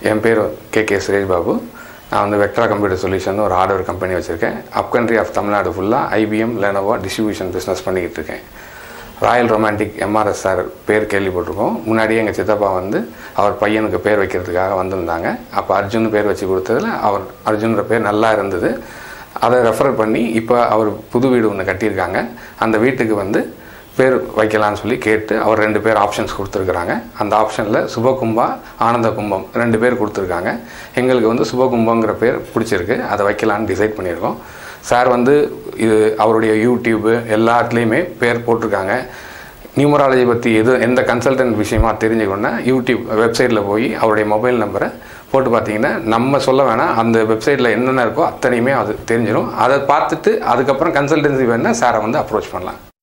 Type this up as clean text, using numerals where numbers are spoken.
என் பேர் கே சுரேஷ் பாபு. நான் வந்து வெக்டரா கம்ப்யூட்டர் சொல்யூஷன் ஒரு ஹார்ட்வேர் கம்பெனி வச்சுருக்கேன். அப் கண்ட்ரி ஆஃப் தமிழ்நாடு ஃபுல்லாக IBM லெனோவோ டிஸ்ட்ரிபியூஷன் பிஸ்னஸ் பண்ணிக்கிட்டு இருக்கேன். ராயல் ரொமான்டிக் MRS சார் பேர் கேள்விப்பட்டிருக்கோம். முன்னாடியே எங்கள் சித்தப்பா வந்து அவர் பையனுக்கு பேர் வைக்கிறதுக்காக வந்திருந்தாங்க. அப்போ அர்ஜுன் பேர் வச்சு கொடுத்ததில் அவர் அர்ஜுன்ற பேர் நல்லா இருந்தது. அதை ரெஃபர் பண்ணி இப்போ அவர் புது வீடு ஒன்று கட்டியிருக்காங்க. அந்த வீட்டுக்கு வந்து பேர் வைக்கலான்னு சொல்லி கேட்டு அவர் 2 பேர் ஆப்ஷன்ஸ் கொடுத்துருக்குறாங்க. அந்த ஆப்ஷனில் சுபகும்பா ஆனந்த கும்பம் 2 பேர் கொடுத்துருக்காங்க. எங்களுக்கு வந்து சுபகும்பங்கிற பேர் பிடிச்சிருக்கு. அதை வைக்கலான்னு டிசைட் பண்ணியிருக்கோம். சார் வந்து இது அவருடைய யூடியூப்பு எல்லாத்துலேயுமே பேர் போட்டிருக்காங்க. நியூமராலஜி பற்றி எந்த கன்சல்டன்ட் விஷயமா தெரிஞ்சுக்கணுன்னா யூடியூப் வெப்சைட்டில் போய் அவருடைய மொபைல் நம்பரை போட்டு பார்த்தீங்கன்னா நம்ம சொல்ல வேணாம், அந்த வெப்சைட்டில் என்னென்ன இருக்கோ அத்தனையுமே அது தெரிஞ்சிடும். அதை பார்த்துட்டு அதுக்கப்புறம் கன்சல்டன்சி வேணால் சாரை வந்து அப்ரோச் பண்ணலாம்.